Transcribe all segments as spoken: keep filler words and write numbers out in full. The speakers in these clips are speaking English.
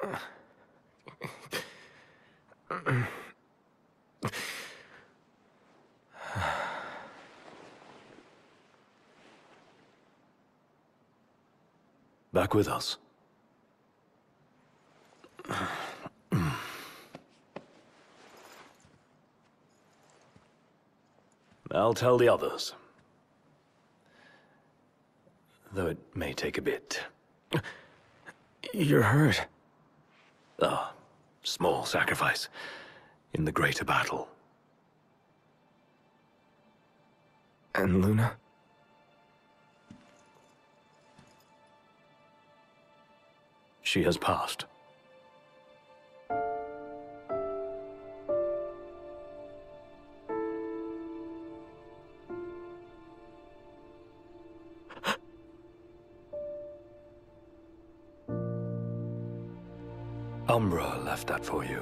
Back with us. I'll tell the others. Though it may take a bit. You're hurt. Ah, small sacrifice in the greater battle. And Luna? She has passed. Umbra left that for you.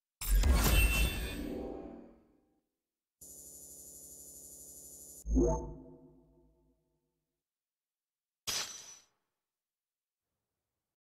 Yeah.